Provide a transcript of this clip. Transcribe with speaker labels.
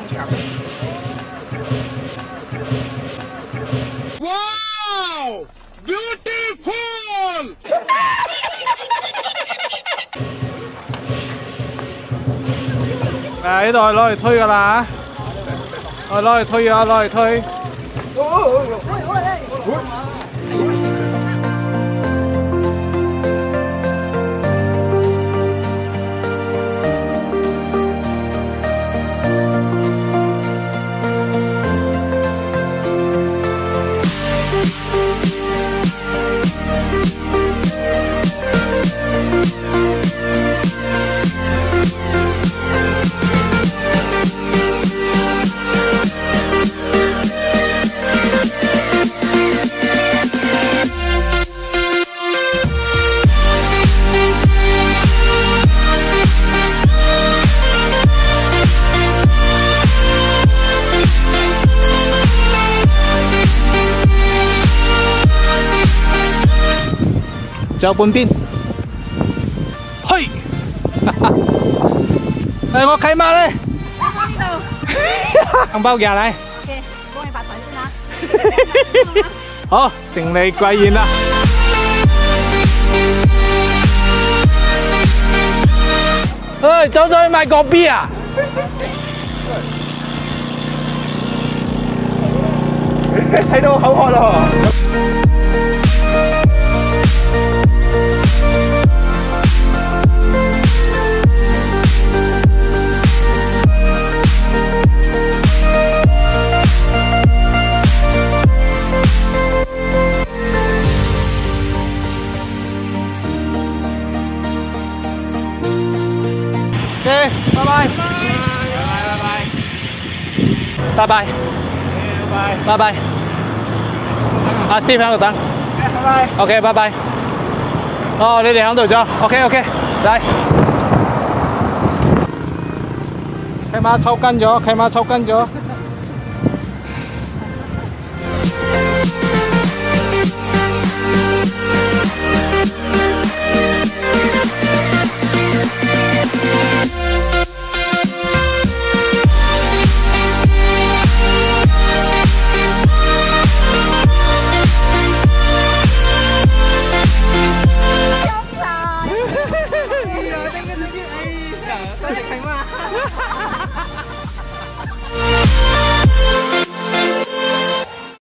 Speaker 1: 牆。Wow! Beautiful!
Speaker 2: 呢度係攞嚟推㗎啦嚇，攞嚟推啊，攞嚟推。仲有半邊，去！誒，我契媽咧，紅包夾嚟。
Speaker 3: OK，幫你發財先啦。
Speaker 2: 好，成利貴言啦。誒，走咗去買個 B 啊！睇到口渴咯。OK， 拜拜。拜拜。拜拜。阿 Steve 喺度等。拜拜。OK， 拜拜。哦，你哋喺度咗。OK， 嚟。契媽抽筋咗，契媽抽筋咗。多謝契媽。